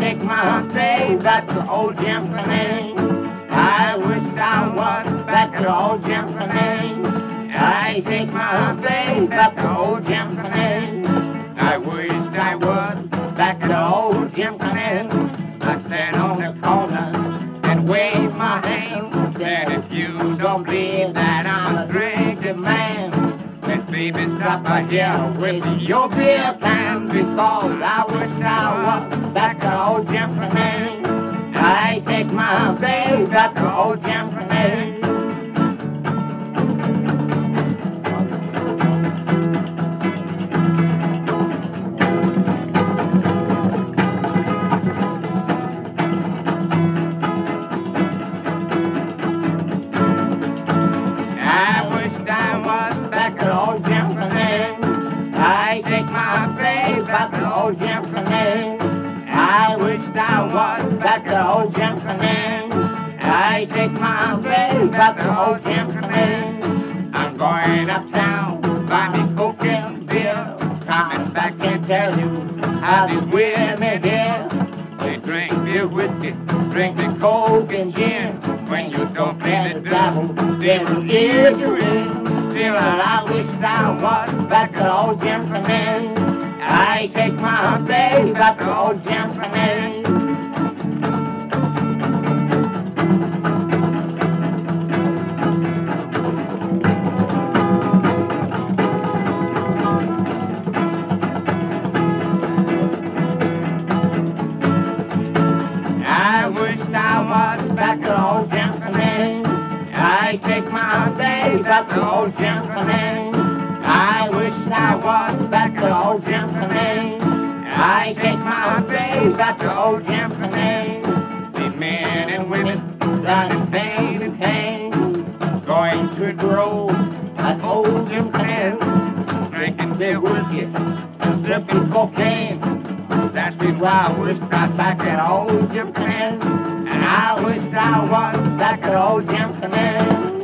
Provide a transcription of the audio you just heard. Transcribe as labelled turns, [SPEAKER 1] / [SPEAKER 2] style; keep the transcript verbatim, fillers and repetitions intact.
[SPEAKER 1] take my baby back to old Jim Canning. I wish I was back to old Jim Canning. I take my baby back to old Jim Canning. I wish I was back to old Jim Canning. I stand on the corner and wave my hand. Said if you don't believe that I'm a drinking man, then baby stop right here with your beer can. Because I wish I was back to old Jim Canning. I take my baby back to old Jim Canning. I take my baby back to old Jim Canning. I wish I was back to old Jim Canning. I take my baby back to old Jim Canning. I'm going uptown, buy me coke and beer. Coming back and tell you how these women here. They drink their whiskey, drink the coke and gin. When you don't pay the devil, they will give you in. Still, I wish I was back to old Jim Canning. I take my baby back to old Jim Canning. I wish I was back to old Jim Canning. I take my baby back to old Jim Canning. I wish I was back to old Jim Canning. I take my baby back to old Jim Canning. The men and women running pain and pain, going to the road at old Jim Canning, drinking their whiskey and sipping cocaine. That's why I wish I was back at old Jim Canning. And I wish I was back at old Jim Canning.